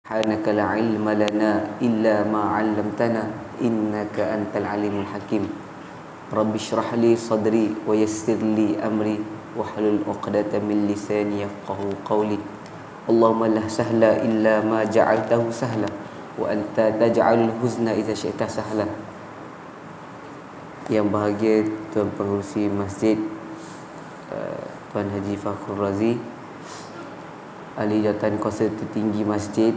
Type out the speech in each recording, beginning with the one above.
Subhanaka la ilma lana illa ma 'allamtana innaka antal alimul hakim. Rabbi shrah li sadri wa yassir li amri wahlul 'uqdatam min lisani yafqahu qawli. Allahumma la sahla illa ma ja'altahu sahla wa anta taj'alul huzna idza syi'ta sahla. Yang bahagia Tuan Pengerusi Masjid Tuan Haji Fakhrul Razi, Ahli Jawatan Kuasa Tertinggi Masjid,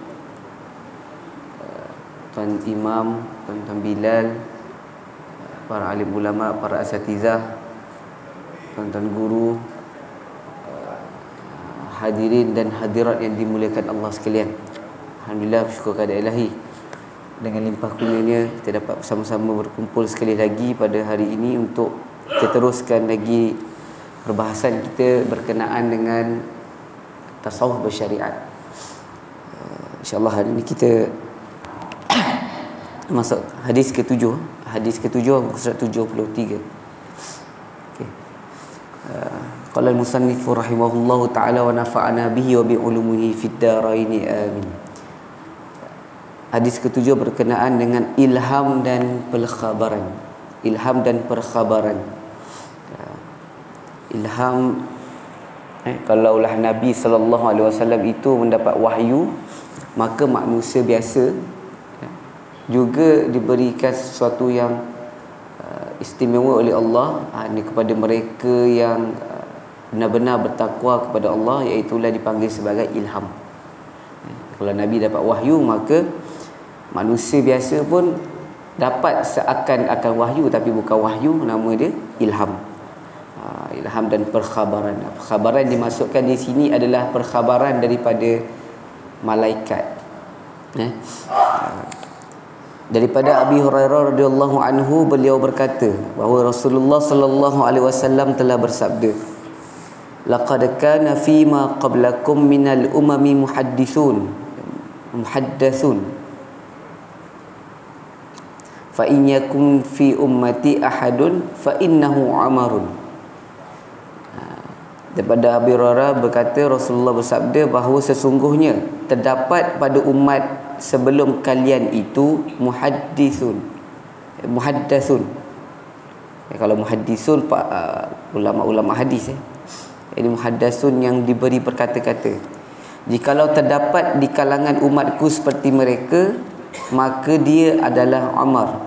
Tuan Imam, Tuan Bilal, para alim ulama, para asatizah, tuan-tuan guru, hadirin dan hadirat yang dimuliakan Allah sekalian. Alhamdulillah, syukur kepada Ilahi, dengan limpah kurnianya kita dapat bersama-sama berkumpul sekali lagi pada hari ini untuk kita teruskan lagi perbahasan kita berkenaan dengan tasawuf bersyariat. InsyaAllah hari ini kita masuk hadis ke-7, surat 73. Okey. Qala al-musannif rahimahullahu taala wa nafa'ana bihi wa bi ulumihi fid dharain amin. Hadis ke-7 berkenaan dengan ilham dan perkhabaran. Ilham dan perkhabaran. Ilham, kalaulah Nabi sallallahu alaihi wasallam itu mendapat wahyu, maka manusia biasa juga diberikan sesuatu yang istimewa oleh Allah, ini kepada mereka yang benar-benar bertakwa kepada Allah, iaitulah dipanggil sebagai ilham. Kalau Nabi dapat wahyu, maka manusia biasa pun dapat seakan-akan wahyu tapi bukan wahyu, nama dia ilham. Ilham dan perkhabaran. Perkhabaran dimasukkan di sini adalah perkhabaran daripada malaikat. Daripada Abi Hurairah radhiyallahu anhu, beliau berkata bahawa Rasulullah sallallahu alaihi wasallam telah bersabda, laqad kana fi ma qablakum minal umami muhaddisun fa in yakum fi ummati ahadun fa innahu Umarun. Daripada Abi Hurairah berkata, Rasulullah bersabda bahawa sesungguhnya terdapat pada umat sebelum kalian itu muhaddisun. Kalau muhaddisun ulama-ulama hadis, ini muhaddisun yang diberi berkata-kata. Jikalau terdapat di kalangan umatku seperti mereka, maka dia adalah Umar.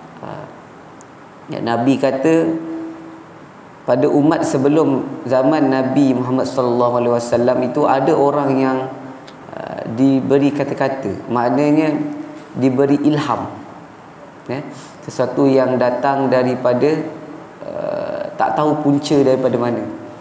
Nabi kata pada umat sebelum zaman Nabi Muhammad sallallahu alaihi wasallam itu ada orang yang diberi kata-kata, maknanya diberi ilham, sesuatu yang datang daripada tak tahu punca daripada mana.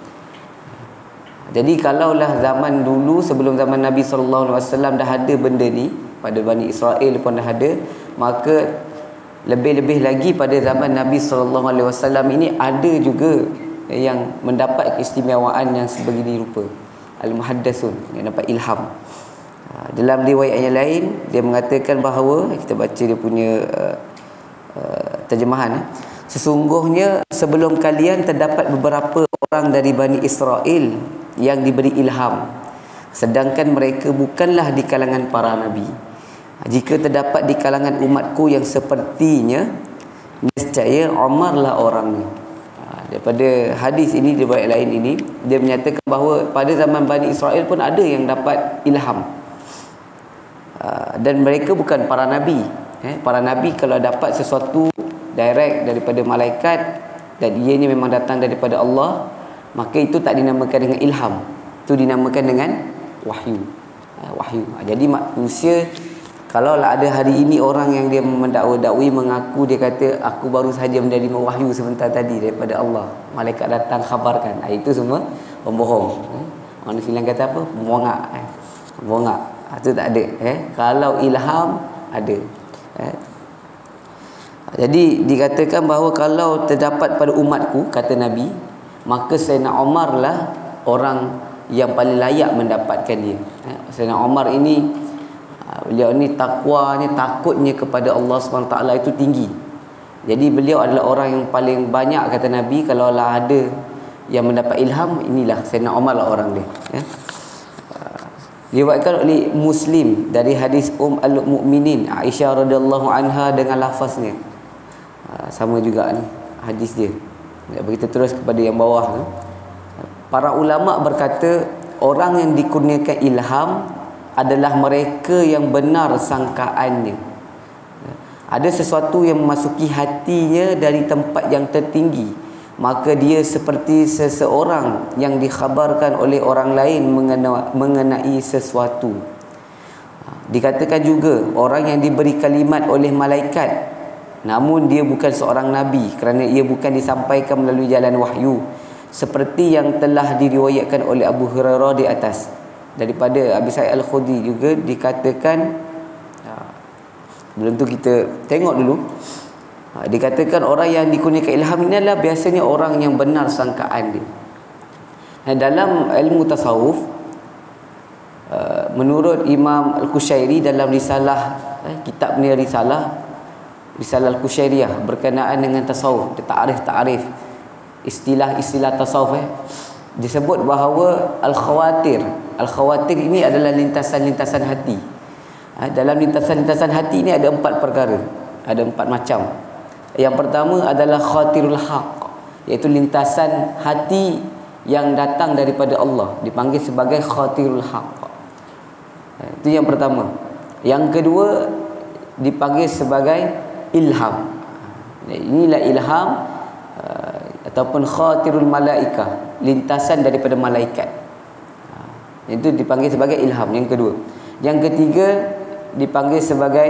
Jadi kalaulah zaman dulu sebelum zaman Nabi sallallahu alaihi wasallam dah ada benda ni, pada Bani Israel pun dah ada, maka lebih-lebih lagi pada zaman Nabi sallallahu alaihi wasallam ini ada juga yang mendapat keistimewaan yang sebegini rupa, al-muhaddasun, yang dapat ilham. Dalam riwayat yang lain dia mengatakan bahawa, kita baca dia punya terjemahan, sesungguhnya sebelum kalian terdapat beberapa orang dari Bani Israel yang diberi ilham, sedangkan mereka bukanlah di kalangan para nabi. Jika terdapat di kalangan umatku yang sepertinya, nescaya Umarlah orangnya. Daripada hadis ini, riwayat lain ini, dia menyatakan bahawa pada zaman Bani Israel pun ada yang dapat ilham, dan mereka bukan para nabi. Para nabi kalau dapat sesuatu direct daripada malaikat dan ianya memang datang daripada Allah, maka itu tak dinamakan dengan ilham, itu dinamakan dengan wahyu. Jadi manusia, kalau lah ada hari ini orang yang dia mendakwa-dakwi, mengaku, dia kata aku baru sahaja menerima wahyu sebentar tadi daripada Allah, malaikat datang khabarkan, itu semua pembohong. Orang Islam kata apa? Bongak. Itu tak ada. Kalau ilham ada. Jadi dikatakan bahawa kalau terdapat pada umatku, kata Nabi, maka Sayyidina Umar lah orang yang paling layak mendapatkan dia. Sayyidina Umar ini, beliau ni takwanya, takutnya kepada Allah SWT itu tinggi. Jadi beliau adalah orang yang paling banyak, kata Nabi, kalau lah ada yang mendapat ilham, inilah Sayyidina Umar lah orang dia. Diriwayatkan oleh Muslim dari hadis al-Mukminin Aisyah radhiyallahu anha dengan lafaznya. Sama juga ni hadis dia. Begitu terus kepada yang bawah tu. Para ulama berkata orang yang dikurniakan ilham adalah mereka yang benar sangkaannya. Ada sesuatu yang memasuki hatinya dari tempat yang tertinggi, maka dia seperti seseorang yang dikhabarkan oleh orang lain mengenai sesuatu. Dikatakan juga orang yang diberi kalimat oleh malaikat, namun dia bukan seorang nabi kerana ia bukan disampaikan melalui jalan wahyu, seperti yang telah diriwayatkan oleh Abu Hurairah di atas. Daripada Abi Sa'id Al-Khudri juga dikatakan, belum tu kita tengok dulu. Dikatakan orang yang dikurniakan ilham ini adalah biasanya orang yang benar sangkaan dia. Dalam ilmu tasawuf, menurut Imam Al-Qushairi dalam risalah, kitab ni Risalah Al-Qushairiyah berkenaan dengan tasawuf, ta'rif istilah-istilah tasawuf, disebut bahawa al-khawatir ini adalah lintasan-lintasan hati. Dalam lintasan-lintasan hati ini ada 4 perkara, ada 4 macam. Yang pertama adalah khatirul haq, iaitu lintasan hati yang datang daripada Allah, dipanggil sebagai khatirul haq. Itu yang pertama. Yang kedua dipanggil sebagai ilham. Inilah ilham ataupun khatirul malaikah, lintasan daripada malaikat. Itu dipanggil sebagai ilham, yang kedua. Yang ketiga dipanggil sebagai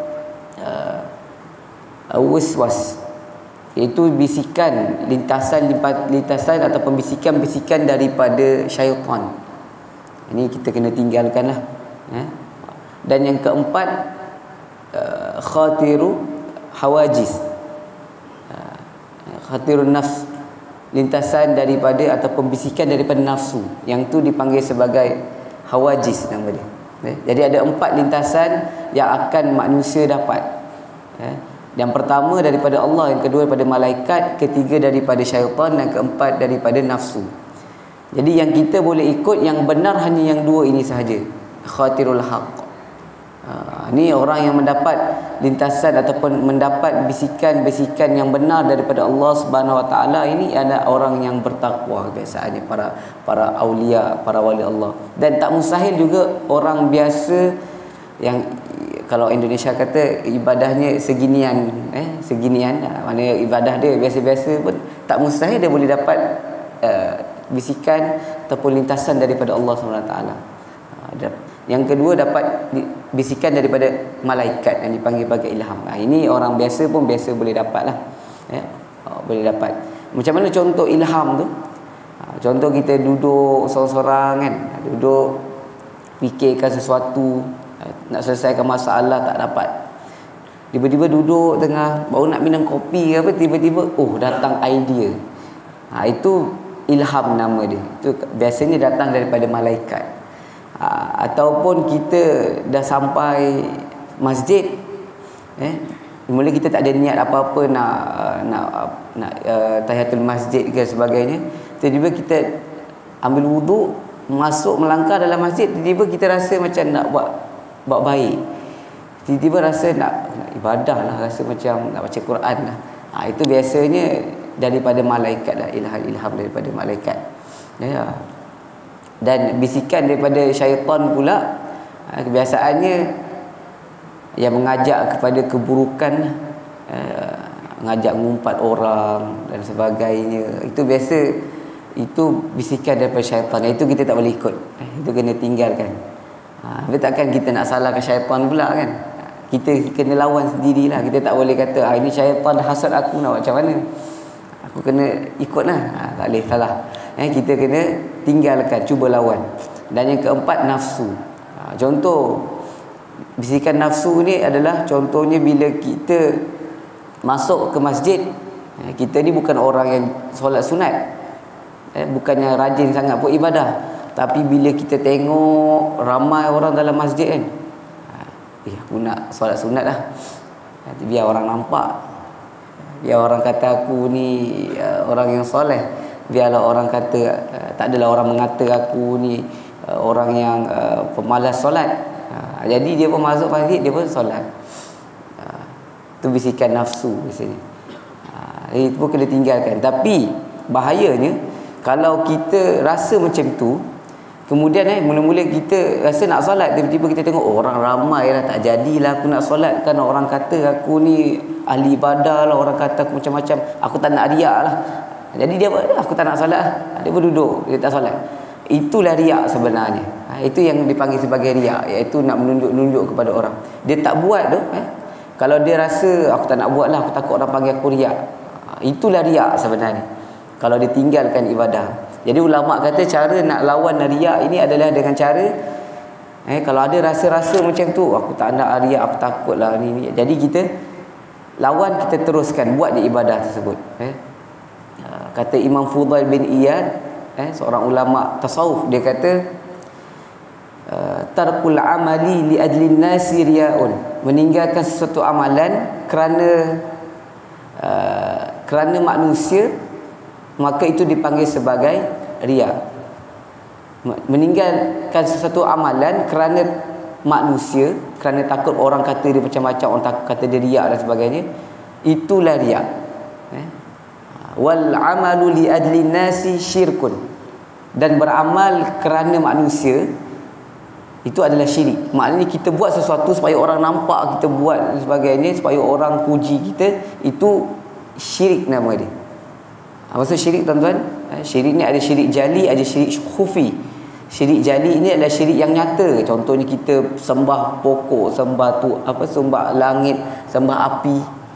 waswas, iaitu bisikan, lintasan ataupun bisikan-bisikan daripada syaitan. Ini kita kena tinggalkanlah. Dan yang keempat khatiru hawajiz, khatirun nafs, lintasan daripada ataupun bisikan daripada nafsu, yang tu dipanggil sebagai hawajiz nama dia. Jadi ada 4 lintasan yang akan manusia dapat. Yang pertama daripada Allah, yang kedua daripada malaikat, ketiga daripada syaitan, dan keempat daripada nafsu. Jadi yang kita boleh ikut yang benar hanya yang 2 ini sahaja, khatirul haq. Ni orang yang mendapat lintasan ataupun mendapat bisikan-bisikan yang benar daripada Allah Subhanahu Wa Taala, ini adalah orang yang bertakwa biasanya, para aulia, para wali Allah. Dan tak mustahil juga orang biasa yang kalau Indonesia kata ibadahnya seginian, maknanya ibadah dia biasa-biasa pun tak mustahil dia boleh dapat bisikan ataupun lintasan daripada Allah Subhanahu Wa Taala. Yang kedua dapat bisikan daripada malaikat yang dipanggil sebagai ilham. Ini orang biasa pun biasa boleh dapat lah. Boleh dapat. Macam mana contoh ilham tu? Contoh kita duduk seorang-seorang kan, duduk fikirkan sesuatu, nak selesaikan masalah tak dapat. Tiba-tiba duduk tengah baru nak minum kopi ke apa, tiba-tiba datang idea. Itu ilham nama dia. Itu biasanya datang daripada malaikat. Ataupun kita dah sampai masjid, mula kita tak ada niat apa-apa nak tahiyatul masjid ke sebagainya, tiba-tiba kita ambil wuduk, masuk melangkah dalam masjid, tiba-tiba kita rasa macam nak buat baik, tiba-tiba rasa nak ibadah lah, rasa macam nak baca Quran lah. Itu biasanya daripada malaikat lah, ilham daripada malaikat. Dan bisikan daripada syaitan pula kebiasaannya yang mengajak kepada keburukan, mengajak mengumpat orang dan sebagainya. Itu biasa, itu bisikan daripada syaitan. Itu kita tak boleh ikut, itu kena tinggalkan. Tapi takkan kita nak salahkan syaitan pula kan. Kita kena lawan sendirilah. Kita tak boleh kata ini syaitan hasad aku, nak macam mana, aku kena ikutlah. Tak boleh, salah. Kita kena tinggalkan, cuba lawan. Dan yang keempat, nafsu. Contoh bisikan nafsu ni adalah contohnya bila kita masuk ke masjid, kita ni bukan orang yang solat sunat, bukannya rajin sangat buat ibadah, tapi bila kita tengok ramai orang dalam masjid kan, aku nak solat sunat lah, biar orang nampak, biar orang kata aku ni orang yang soleh, biarlah orang kata, tak adalah orang mengata aku ni orang yang pemalas solat. Jadi dia pun masuk masjid, dia pun solat. Itu bisikan nafsu biasanya. Itu pun kena tinggalkan. Tapi bahayanya kalau kita rasa macam tu, kemudian mula-mula kita rasa nak solat, tiba-tiba kita tengok orang ramai lah, tak jadilah aku nak solat kerana orang kata aku ni ahli ibadah lah, orang kata aku macam-macam, aku tak nak riak lah. Jadi dia buat, aku tak nak solat lah. Dia pun duduk, dia tak solat. Itulah riak sebenarnya. Itu yang dipanggil sebagai riak, iaitu nak menunjuk-nunjuk kepada orang. Dia tak buat tu. Kalau dia rasa aku tak nak buat lah, aku takut orang panggil aku riak. Itulah riak sebenarnya. Kalau dia tinggalkan ibadah. Jadi ulama kata cara nak lawan riak ini adalah dengan cara kalau ada rasa-rasa macam tu, aku tak nak riak, aku takutlah ni. Jadi kita lawan, kita teruskan buat di ibadah tersebut. Kata Imam Fudail bin Iyad, seorang ulama tasawuf, dia kata tarkul amali li ajlin nasi riaun, meninggalkan sesuatu amalan kerana manusia, maka itu dipanggil sebagai riya. Meninggalkan sesuatu amalan kerana manusia, kerana takut orang kata dia macam-macam, orang kata dia riya dan sebagainya, itulah riya. Wal amalu li ajli nasi syirkun, dan beramal kerana manusia itu adalah syirik. Maknanya kita buat sesuatu supaya orang nampak kita buat dan sebagainya, supaya orang puji kita, itu syirik nama dia. Maksud syirik tuan-tuan, syirik ni ada syirik jali, ada syirik khufi. Syirik jali ini adalah syirik yang nyata. Contohnya kita sembah pokok, sembah langit, sembah api,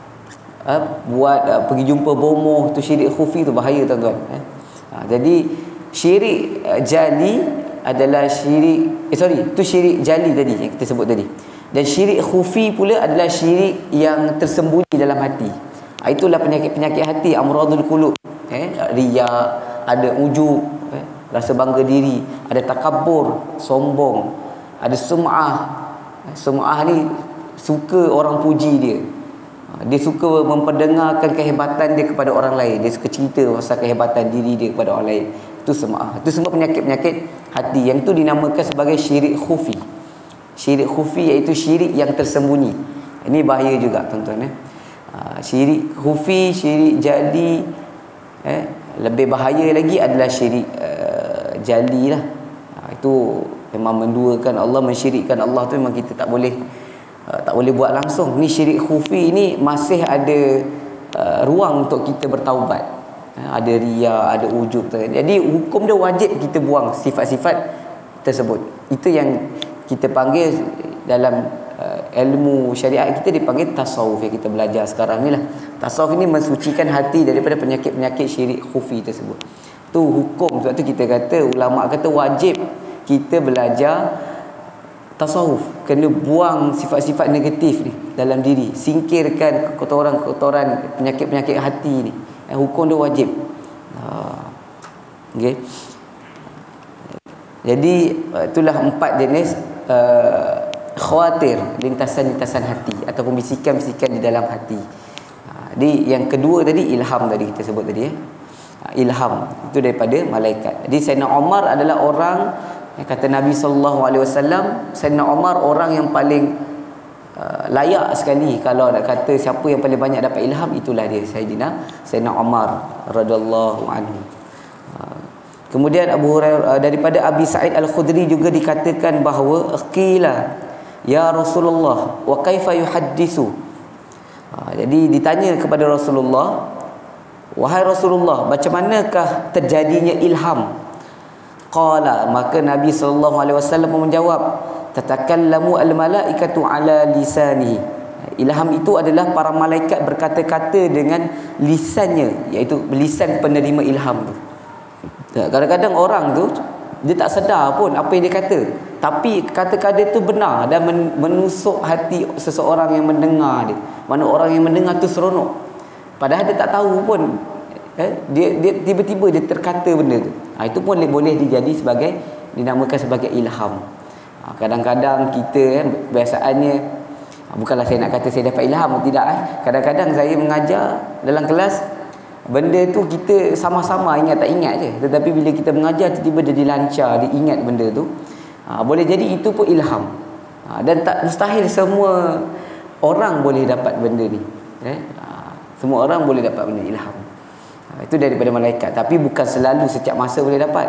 buat pergi jumpa bomoh, itu syirik khufi, itu bahaya tuan-tuan. Jadi syirik jali adalah syirik itu syirik jali tadi yang kita sebut tadi. Dan syirik khufi pula adalah syirik yang tersembunyi dalam hati. Itulah penyakit-penyakit hati, amradul qulub. Riya, ada ujub, rasa bangga diri, ada takabur, sombong, ada sum'ah. Sum'ah ni suka orang puji dia. Dia suka memperdengarkan kehebatan dia kepada orang lain. Dia suka cerita pasal kehebatan diri dia kepada orang lain. Itu sum'ah. Itu semua penyakit-penyakit hati. Yang itu dinamakan sebagai syirik khufi. Syirik khufi iaitu syirik yang tersembunyi. Ini bahaya juga tuan-tuan. Syirik khufi, syirik jali, lebih bahaya lagi adalah syirik jali lah. Itu memang menduakan Allah, mensyirikkan Allah tu memang kita tak boleh buat langsung. Ni syirik khufi ni masih ada ruang untuk kita bertaubat. Ada riya, ada ujub. Jadi hukum dia wajib kita buang sifat-sifat tersebut. Itu yang kita panggil dalam ilmu syariat kita dipanggil tasawuf yang kita belajar sekarang ni lah. Tasawuf ini mensucikan hati daripada penyakit-penyakit syirik khufi tersebut. Tu hukum. Sebab tu kita kata, ulama kata wajib kita belajar tasawuf. Kena buang sifat-sifat negatif ni dalam diri, singkirkan kotoran-kotoran penyakit-penyakit hati ni. Hukum dia wajib. Okay. Jadi itulah 4 jenis khawatir, lintasan-lintasan hati ataupun bisikan-bisikan di dalam hati. Jadi yang kedua tadi ilham, tadi kita sebut tadi ilham itu daripada malaikat. Jadi Sayyidina Umar adalah orang yang kata Nabi SAW, Sayyidina Umar orang yang paling layak sekali kalau nak kata siapa yang paling banyak dapat ilham, itulah dia, Sayyidina Umar radhiyallahu anhu. Kemudian Abu Hurairah, daripada Abi Sa'id Al-Khudri juga dikatakan bahawa qila ya Rasulullah wa kaifa yuhaddisu. Jadi ditanya kepada Rasulullah, wahai Rasulullah, macam manakah terjadinya ilham? Qala, maka Nabi SAW menjawab, tatakallamu al-malaikatu ala lisanihi. Ilham itu adalah para malaikat berkata-kata dengan lisannya, iaitu lisan penerima ilham tu. Kadang-kadang orang tu dia tak sedar pun apa yang dia kata, tapi kata-kata itu benar dan menusuk hati seseorang yang mendengar dia. Mana orang yang mendengar tu seronok, padahal dia tak tahu pun dia tiba-tiba dia terkata benda tu. Itu pun boleh dijadi sebagai, dinamakan sebagai ilham. Kadang-kadang kita kebiasaannya, bukanlah saya nak kata saya dapat ilham, tidak. Kadang-kadang saya mengajar dalam kelas, Benda tu kita sama-sama ingat tak ingat je. Tetapi bila kita mengajar tiba-tiba jadi lancar, dia ingat benda tu. Boleh jadi itu pun ilham. Dan tak mustahil semua orang boleh dapat benda ni. Semua orang boleh dapat benda ilham. Itu daripada malaikat. Tapi bukan selalu setiap masa boleh dapat.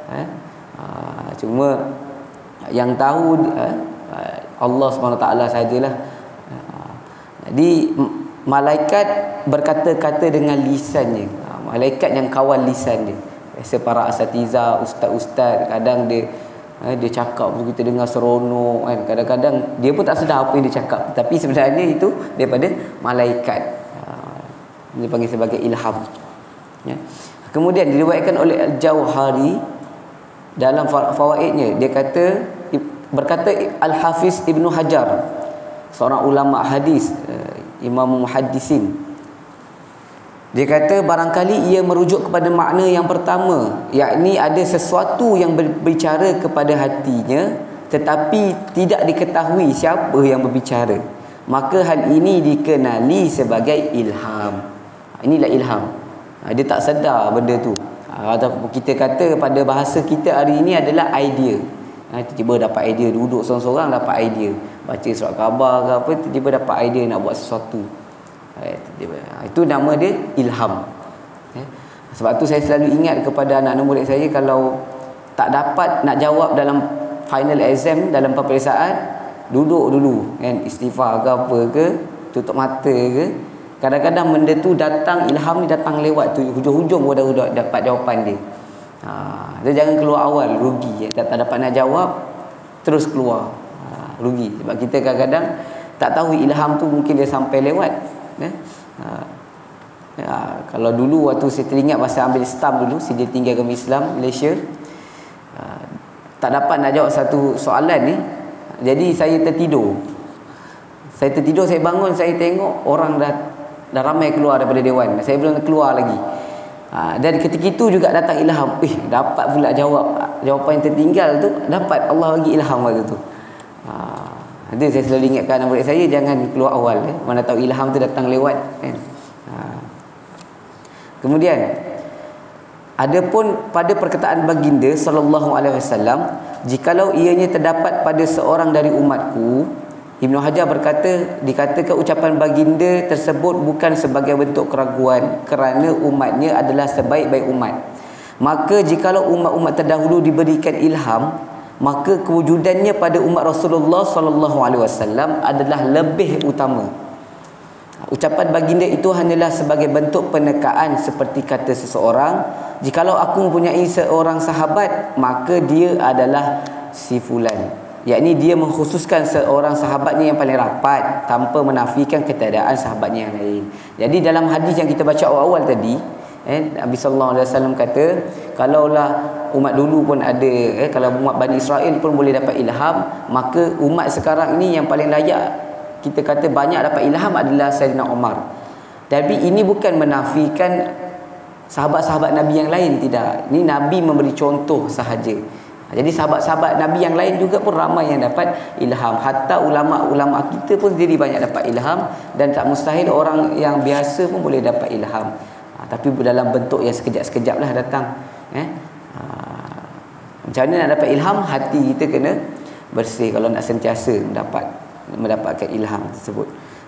Cuma yang tahu Allah SWT sajalah. Jadi malaikat berkata-kata dengan lisannya. Malaikat yang kawal lisan dia. Biasa para asatiza, ustaz-ustaz kadang dia cakap tu kita dengar seronok kan. Kadang-kadang dia pun tak sedar apa yang dia cakap, tapi sebenarnya itu daripada malaikat. Dia panggil sebagai ilham. Ya. Kemudian diriwayatkan oleh Al-Jauhari dalam fawaidnya, dia berkata Al-Hafiz Ibnu Hajar, seorang ulama hadis, imam muhaddisin, dia kata barangkali ia merujuk kepada makna yang pertama, yakni ada sesuatu yang berbicara kepada hatinya tetapi tidak diketahui siapa yang berbicara, maka hal ini dikenali sebagai ilham. Inilah ilham. Dia tak sedar benda tu. Atau kita kata pada bahasa kita hari ini adalah idea. Tiba-tiba dapat idea, duduk seorang-seorang dapat idea, baca surat khabar ke apa, tiba-tiba dapat idea nak buat sesuatu. Itu nama dia ilham. Sebab tu saya selalu ingat kepada anak-anak murid saya, kalau tak dapat nak jawab dalam final exam, dalam peperiksaan, duduk dulu kan, istighfar ke apa ke, tutup mata ke. Kadang-kadang benda tu datang, ilham ni datang lewat tu, hujung-hujung baru dapat jawapan dia. Dia jangan keluar awal, rugi. Tak dapat nak jawab terus keluar, rugi. Sebab kita kadang-kadang tak tahu ilham tu mungkin dia sampai lewat. Kalau dulu waktu saya teringat masa ambil stam dulu, saya tinggal ke Islam Malaysia, tak dapat nak jawab satu soalan ni, jadi saya tertidur. Saya bangun, saya tengok orang dah ramai keluar daripada dewan, saya belum keluar lagi. Dan ketika itu juga datang ilham, dapat pula jawapan yang tertinggal tu, dapat Allah bagi ilham waktu tu. Jadi saya selalu ingatkan anak murid saya, jangan keluar awal, mana tahu ilham tu datang lewat kan. Kemudian adapun pada perkataan baginda sallallahu alaihi wasallam, jikalau ianya terdapat pada seorang dari umatku, Ibnu Hajar berkata, dikatakan ucapan baginda tersebut bukan sebagai bentuk keraguan kerana umatnya adalah sebaik-baik umat. Maka jikalau umat-umat terdahulu diberikan ilham, maka kewujudannya pada umat Rasulullah sallallahu alaihi wasallam adalah lebih utama. Ucapan baginda itu hanyalah sebagai bentuk penekaan, seperti kata seseorang, jikalau aku mempunyai seorang sahabat, maka dia adalah si fulan. Yakni dia mengkhususkan seorang sahabatnya yang paling rapat tanpa menafikan ketiadaan sahabatnya yang lain. Jadi dalam hadis yang kita baca awal-awal tadi, Nabi sallallahu alaihi wasallam kata, kalaulah umat dulu pun ada, kalau umat Bani Israel pun boleh dapat ilham, maka umat sekarang ini yang paling layak kita kata banyak dapat ilham adalah Sayyidina Umar. Tapi ini bukan menafikan sahabat-sahabat Nabi yang lain, tidak. Ini Nabi memberi contoh sahaja. Jadi sahabat-sahabat Nabi yang lain juga pun ramai yang dapat ilham. Hatta ulama-ulama kita pun sendiri banyak dapat ilham, dan tak mustahil orang yang biasa pun boleh dapat ilham. Tapi dalam bentuk yang sekejap-sekejap lah datang. Macam mana nak dapat ilham? Hati kita kena bersih kalau nak sentiasa mendapatkan ilham tersebut.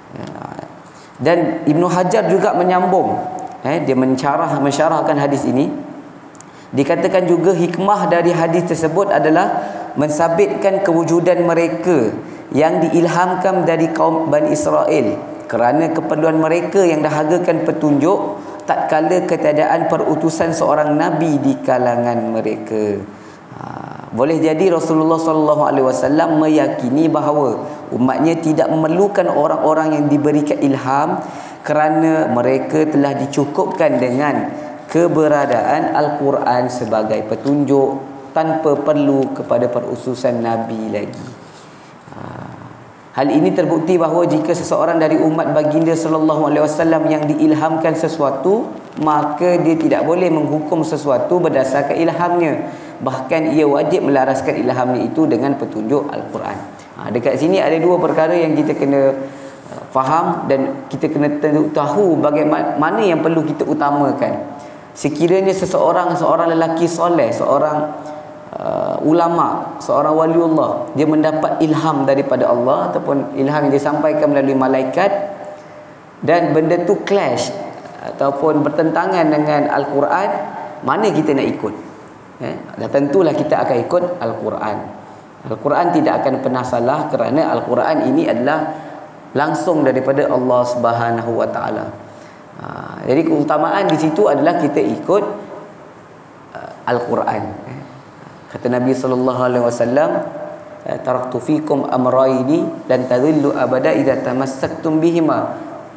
Dan Ibnu Hajar juga menyambung, dia mensyarahkan hadis ini. Dikatakan juga hikmah dari hadis tersebut adalah mensabitkan kewujudan mereka yang diilhamkan dari kaum Bani Israel, kerana keperluan mereka yang dahagakan petunjuk tatkala ketiadaan perutusan seorang nabi di kalangan mereka. Boleh jadi Rasulullah SAW meyakini bahawa umatnya tidak memerlukan orang-orang yang diberikan ilham, kerana mereka telah dicukupkan dengan keberadaan Al-Quran sebagai petunjuk tanpa perlu kepada perutusan nabi lagi. Hal ini terbukti bahawa jika seseorang dari umat baginda sallallahu alaihi wasallam yang diilhamkan sesuatu, maka dia tidak boleh menghukum sesuatu berdasarkan ilhamnya. Bahkan ia wajib melaraskan ilhamnya itu dengan petunjuk Al-Quran. Dekat sini ada dua perkara yang kita kena faham dan kita kena tahu bagaimana yang perlu kita utamakan. Sekiranya seorang lelaki soleh, seorang ulama, seorang waliullah, dia mendapat ilham daripada Allah ataupun ilham yang disampaikan melalui malaikat, dan benda tu clash ataupun bertentangan dengan Al-Quran, mana kita nak ikut? Dan tentulah kita akan ikut Al-Quran. Al-Quran tidak akan pernah salah, kerana Al-Quran ini adalah langsung daripada Allah Subhanahu Wa Taala. Jadi keutamaan di situ adalah kita ikut Al-Quran. Kata Nabi sallallahu alaihi wasallam, taraktu fikum amrayni dan tadhillu abada idza tamassaktum bihima,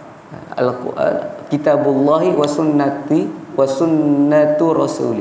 kitabullahi wa sunnati wa sunnatu rasuli.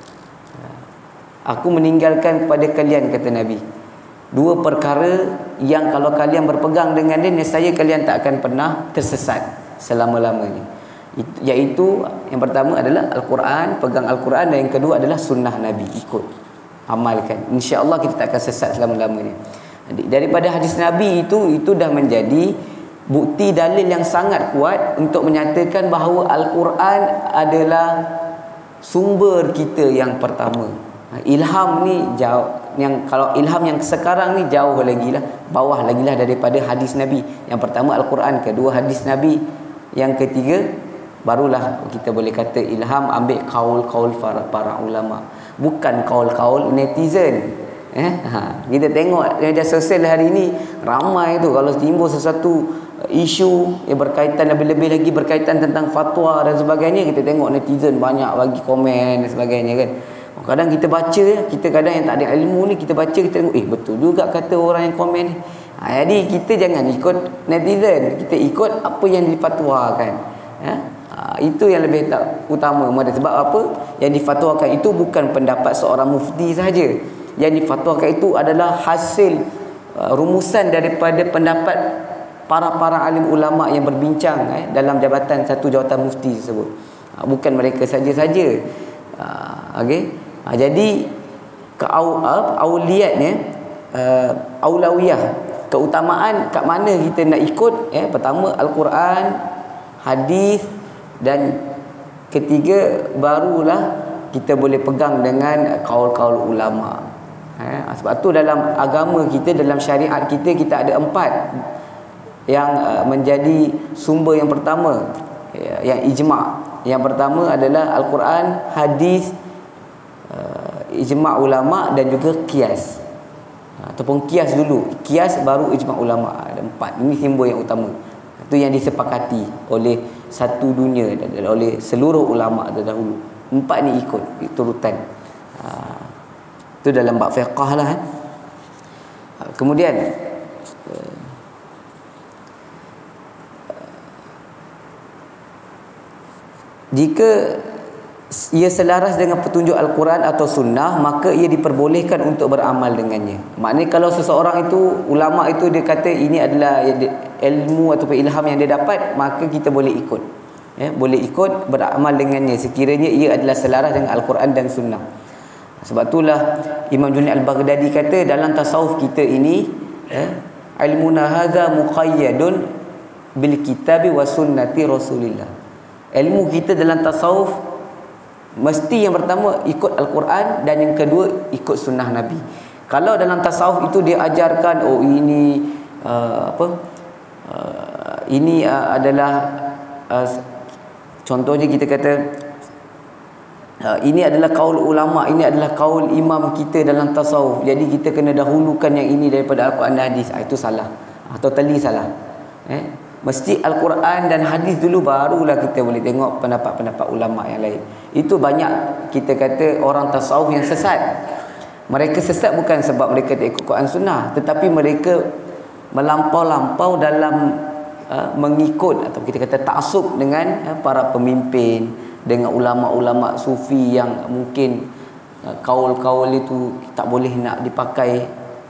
Aku meninggalkan kepada kalian, kata Nabi, dua perkara yang kalau kalian berpegang dengan dia, nescaya kalian tak akan pernah tersesat selama-lamanya. Iaitu yang pertama adalah Al-Quran, pegang Al-Quran, dan yang kedua adalah sunnah Nabi, ikut, amalkan. InsyaAllah kita tak akan sesat selama-lamanya. Daripada hadis Nabi itu dah menjadi bukti dalil yang sangat kuat untuk menyatakan bahawa Al-Quran adalah sumber kita yang pertama. Ilham ni jauh, yang kalau ilham yang sekarang ni jauh lagi lah, bawah lagi lah daripada hadis Nabi. Yang pertama Al-Quran, kedua hadis Nabi, yang ketiga barulah kita boleh kata ilham ambil kaul-kaul para ulama, bukan kaul-kaul netizen. Kita tengok media sosial hari ini ramai tu, kalau timbul sesuatu isu yang berkaitan, lebih-lebih lagi berkaitan tentang fatwa dan sebagainya, kita tengok netizen banyak bagi komen dan sebagainya kan. Kadang kita baca, kita kadang yang tak ada ilmu ni, kita baca, kita tengok betul juga kata orang yang komen ni. Jadi kita jangan ikut netizen, kita ikut apa yang difatwakan. Itu yang lebih tak utama. Sebab apa? Yang difatwakan itu bukan pendapat seorang mufti sahaja. Yang difatwakan itu adalah hasil rumusan daripada pendapat para alim ulama yang berbincang dalam satu jawatan mufti tersebut. Bukan mereka saja-saja. Okey. Jadi auliyatnya, aulawiyah, keutamaan kat mana kita nak ikut, pertama Al-Quran, hadis, dan ketiga barulah kita boleh pegang dengan kaul-kaul ulama. Sebab tu dalam agama kita, dalam syariat kita, kita ada 4 yang menjadi sumber yang pertama, yang ijma'. Yang pertama adalah Al-Quran, hadis, ijma' ulama, dan juga qiyas. Ataupun qiyas dulu, qiyas baru ijma' ulama. Ada 4. Ini simbol yang utama. Itu yang disepakati oleh satu dunia dan oleh seluruh ulama terdahulu. 4 ni ikut turutan. Itu dalam bab fiqh lah. Kemudian jika ia selaras dengan petunjuk Al-Quran atau Sunnah, maka ia diperbolehkan untuk beramal dengannya. Maknanya kalau seseorang itu, ulama itu, dia kata ini adalah ilmu ataupun ilham yang dia dapat, maka kita boleh ikut. Boleh ikut, beramal dengannya sekiranya ia adalah selaras dengan Al-Quran dan Sunnah. Sebab itulah Imam Junaid Al-Baghdadi kata dalam tasawuf kita ini, ilmuna hadza muqayyadun bil kitabi wa sunnati Rasulillah. Ilmu kita dalam tasawuf mesti yang pertama ikut Al-Quran, dan yang kedua ikut sunnah Nabi. Kalau dalam tasawuf itu dia ajarkan ini ini adalah contohnya kita kata ini adalah kaul ulama, ini adalah kaul imam kita dalam tasawuf, jadi kita kena dahulukan yang ini daripada Al-Quran dan hadis, itu salah atau teli salah. Mesti Al-Quran dan hadis dulu, barulah kita boleh tengok pendapat-pendapat ulama yang lain. Itu banyak kita kata orang tasawuf yang sesat. Mereka sesat bukan sebab mereka tak ikut Quran Sunnah, tetapi mereka melampau-lampau dalam mengikut atau kita kata ta'assub dengan para pemimpin, dengan ulama-ulama sufi yang mungkin kaul-kaul itu tak boleh nak dipakai.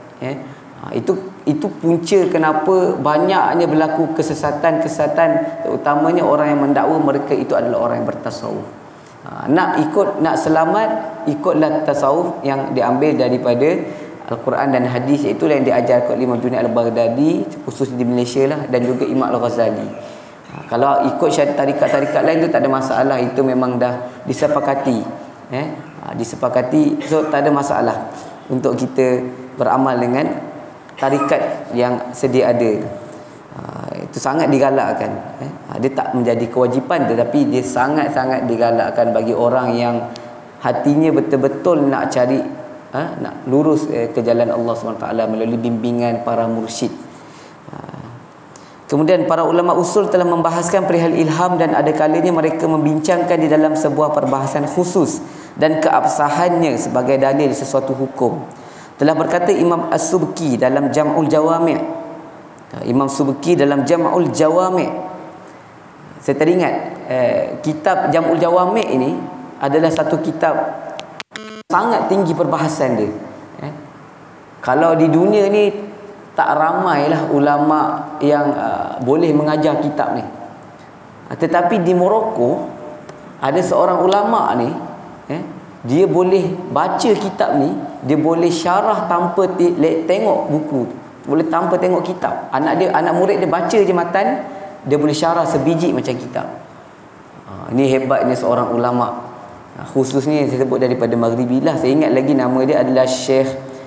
Itu punca kenapa banyaknya berlaku kesesatan-kesesatan, terutamanya orang yang mendakwa mereka itu adalah orang yang bertasawuf. Nak selamat, ikutlah tasawuf yang diambil daripada Al-Quran dan hadis, itulah yang diajarkan oleh Imam Junaid Al-Baghdadi khusus di Malaysia lah, dan juga Imam Al-Ghazali. Kalau ikut tarikat-tarikat lain tu tak ada masalah, itu memang dah disepakati, disepakati, so tak ada masalah untuk kita beramal dengan tarikat yang sedia ada. Itu sangat digalakkan. Dia tak menjadi kewajipan, tetapi dia sangat-sangat digalakkan bagi orang yang hatinya betul-betul nak cari, nak lurus ke jalan Allah SWT melalui bimbingan para mursyid. Kemudian para ulama usul telah membahaskan perihal ilham, dan ada kalanya mereka membincangkan di dalam sebuah perbahasan khusus dan keabsahannya sebagai dalil sesuatu hukum. Telah berkata Imam As-Subki dalam Jam'ul Jawami', Imam Subki dalam Jam'ul Jawami', saya teringat kitab Jam'ul Jawami' ini adalah satu kitab sangat tinggi perbahasan dia. Kalau di dunia ni tak ramailah ulama yang boleh mengajar kitab ni. Tetapi di Morocco ada seorang ulama ni, dia boleh baca kitab ni, dia boleh syarah tanpa tengok buku, boleh tanpa tengok kitab. Anak murid dia baca je matan, dia boleh syarah sebiji macam kitab. Ini hebatnya seorang ulama. Khususnya saya sebut daripada Maghribi lah. Saya ingat lagi nama dia adalah Syekh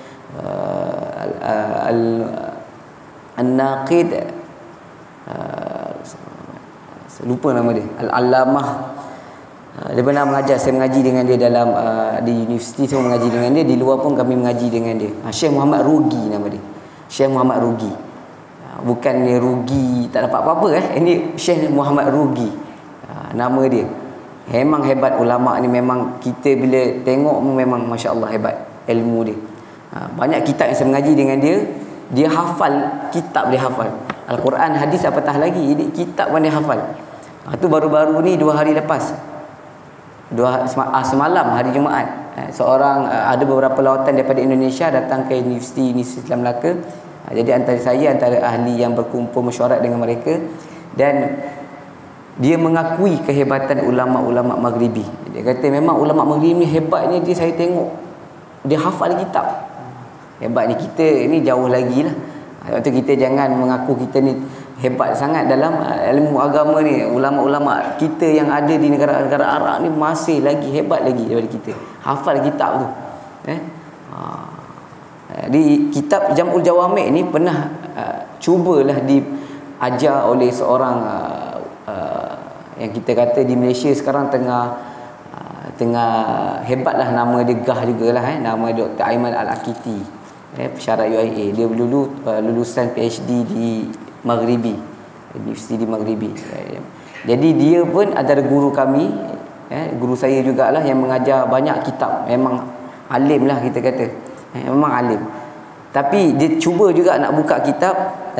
Al-Naqid, lupa nama dia, Al-Allamah. Dia pernah mengajar, saya mengaji dengan dia dalam di universiti, saya mengaji dengan dia, di luar pun kami mengaji dengan dia. Syekh Muhammad Rugi nama dia, Syekh Muhammad Rugi. Bukan dia rugi tak dapat apa-apa, ini Syekh Muhammad Rugi nama dia. Memang hebat ulama ni, memang kita bila tengok memang masya-Allah hebat ilmu dia. Banyak kitab yang saya mengaji dengan dia, dia hafal kitab, dia hafal Al-Quran, hadis apatah lagi, ini kitab pun dia hafal. Tu baru-baru ni 2 hari lepas, semalam hari Jumaat, seorang ada beberapa lawatan daripada Indonesia datang ke Universiti Islam Melaka. Jadi antara ahli yang berkumpul mesyuarat dengan mereka, dan dia mengakui kehebatan ulama-ulama Maghribi. Dia kata memang ulama Maghribi ni hebatnya, dia saya tengok dia hafal kitab. Hebatnya kita ni jauh lagi lah. Waktu kita jangan mengaku kita ni hebat sangat dalam ilmu agama ni. Ulama-ulama kita yang ada di negara-negara Arab ni masih lagi hebat lagi daripada kita, hafal kitab tu. Di kitab Jam'ul Jawami' ni pernah cubalah diajar oleh seorang yang kita kata di Malaysia sekarang tengah hebatlah, nama dia gah jugalah, nama Dr. Aiman Al-Akiti, pesyarat UIA. Dia lulusan PhD di Maghribi, Universiti di Maghribi. Jadi dia pun antara guru kami, guru saya jugalah, yang mengajar banyak kitab. Memang alim lah kita kata, memang alim. Tapi dia cuba juga nak buka kitab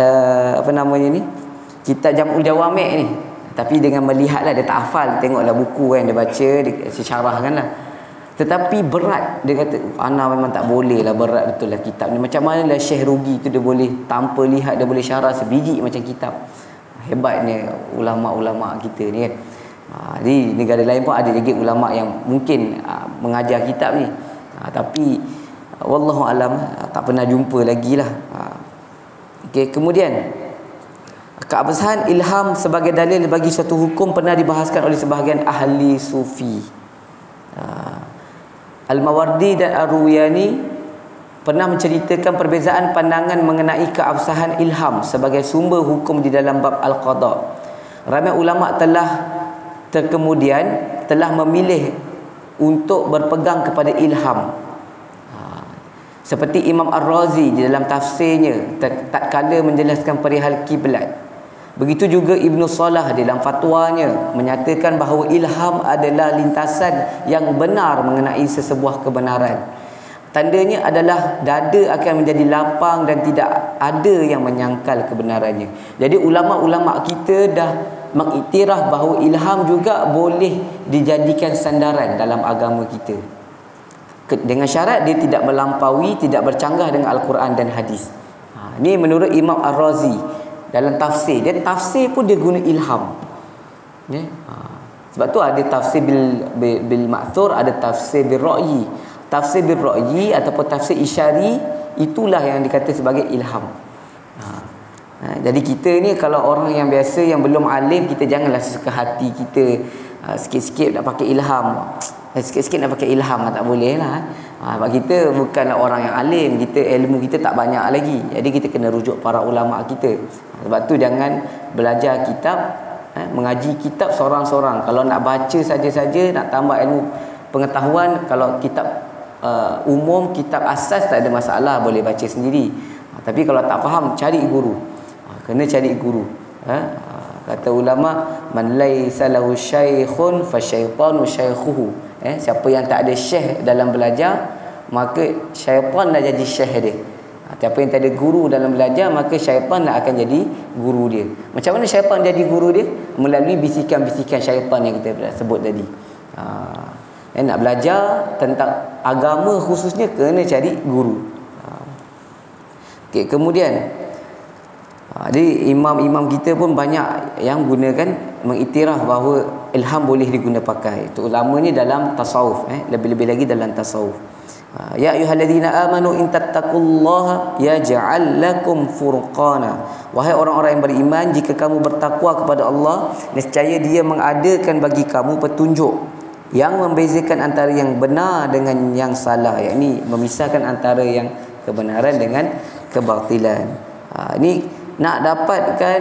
kitab Jam'ul Jawami' ni, tapi dengan melihatlah, dia tak hafal, tengoklah buku dia baca, dia syarahkan lah. Tetapi berat, dia kata ana memang tak boleh lah, berat betul lah kitab ni. Macam mana lah Syekh Rugi tu dia boleh tanpa lihat, dia boleh syarah sebiji macam kitab. Hebatnya ulama-ulama kita ni kan. Di negara lain pun ada juga ulama yang mungkin mengajar kitab ni, tapi wallahu alam tak pernah jumpa lagi lah. Okey, kemudian keabsahan ilham sebagai dalil bagi suatu hukum pernah dibahaskan oleh sebahagian ahli sufi. Al-Mawardi dan Ar-Ruwiyani pernah menceritakan perbezaan pandangan mengenai keabsahan ilham sebagai sumber hukum di dalam bab al-qada. Ramai ulama kemudian telah memilih untuk berpegang kepada ilham. Seperti Imam Ar-Razi di dalam tafsirnya tatkala menjelaskan perihal kiblat. Begitu juga Ibnu Salah dalam fatwanya menyatakan bahawa ilham adalah lintasan yang benar mengenai sesebuah kebenaran. Tandanya adalah dada akan menjadi lapang dan tidak ada yang menyangkal kebenarannya. Jadi ulama-ulama kita dah mengiktiraf bahawa ilham juga boleh dijadikan sandaran dalam agama kita, dengan syarat dia tidak melampaui, tidak bercanggah dengan Al-Quran dan hadis. Ini menurut Imam Ar-Razi dalam tafsir dia. Tafsir pun dia guna ilham, sebab tu ada tafsir bil ma'thur, ada tafsir bil ra'yi. Tafsir bil ra'yi ataupun tafsir isyari itulah yang dikata sebagai ilham. Jadi kita ni kalau orang yang biasa yang belum alim, kita janganlah sesuka hati kita sikit-sikit nak pakai ilham. Sikit-sikit nak pakai ilham tak boleh lah. Sebab kita bukanlah orang yang alim, kita ilmu kita tak banyak lagi. Jadi kita kena rujuk para ulama kita. Sebab tu jangan belajar kitab, mengaji kitab seorang-seorang. Kalau nak baca saja-saja, nak tambah ilmu pengetahuan, kalau kitab umum, kitab asas tak ada masalah, boleh baca sendiri. Tapi kalau tak faham, cari guru. Kena cari guru. Kata ulama, man laysa lahu syaikhun fa syaitanu syaikhuhu. Siapa yang tak ada syekh dalam belajar, maka syaitan dah jadi syekh dia. Siapa yang tak ada guru dalam belajar, maka syaitan lah akan jadi guru dia. Macam mana syaitan jadi guru dia? Melalui bisikan-bisikan syaitan yang kita sebut tadi. Nak belajar tentang agama khususnya, kena cari guru. Okay, kemudian jadi imam-imam kita pun banyak yang gunakan, mengiktiraf bahawa ilham boleh diguna pakai. Itu ulama ni dalam tasawuf, lebih-lebih lagi dalam tasawuf. Ya ayyuhallazina amanu in tattaqullaha yaj'al lakum furqana. Wahai orang-orang yang beriman, jika kamu bertakwa kepada Allah, nescaya Dia mengadakan bagi kamu petunjuk yang membezakan antara yang benar dengan yang salah, yakni memisahkan antara yang kebenaran dengan kebatilan. Ini nak dapatkan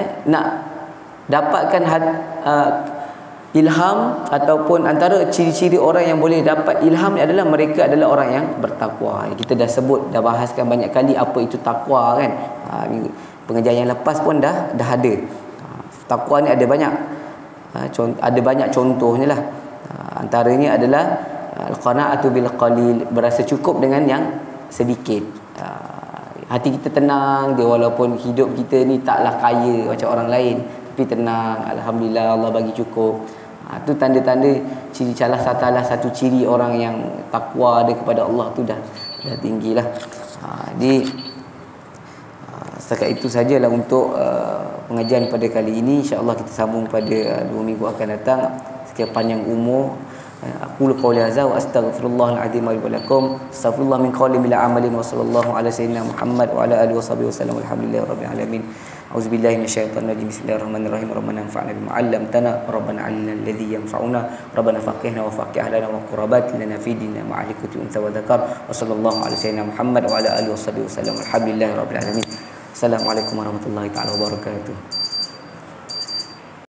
ilham, ataupun antara ciri-ciri orang yang boleh dapat ilham adalah mereka adalah orang yang bertakwa. Kita dah sebut, dah bahaskan banyak kali apa itu takwa kan. Pengajian yang lepas pun dah ada. Takwa ni ada banyak, ada banyak contohnya lah. Antaranya adalah al-qanaatu bil qalil, berasa cukup dengan yang sedikit. Hati kita tenang dia, walaupun hidup kita ni taklah kaya macam orang lain, tapi tenang, alhamdulillah Allah bagi cukup. Itu tanda-tanda ciri salah satu ciri orang yang takwa dia kepada Allah tu dah tinggilah. Jadi setakat itu sajalah untuk pengajian pada kali ini. InsyaAllah kita sambung pada 2 minggu akan datang. Sekian panjang umur, aku qouli hadza wa astaghfirullahal azim wa lakum. Astaghfirullah min qawli bila amalin, wa sallallahu ala sayyidina Muhammad wa ala alihi washabihi wasallam. Alhamdulillahi rabbil alamin. Auzubillahi minasyaitonir rajim. Bismillahirrahmanirrahim. Rabbana anfa'na bima 'allamtana, rabbana 'allimna alladhi yanfa'una, rabbana faqihna wa faqih ahlana wa qurrabat lana fi dinina ma'alikati unsa wa dzakar. Wa sallallahu ala sayyidina Muhammad wa ala alihi washabihi wasallam. Alhamdulillahi rabbil alamin. Assalamualaikum warahmatullahi taala wabarakatuh.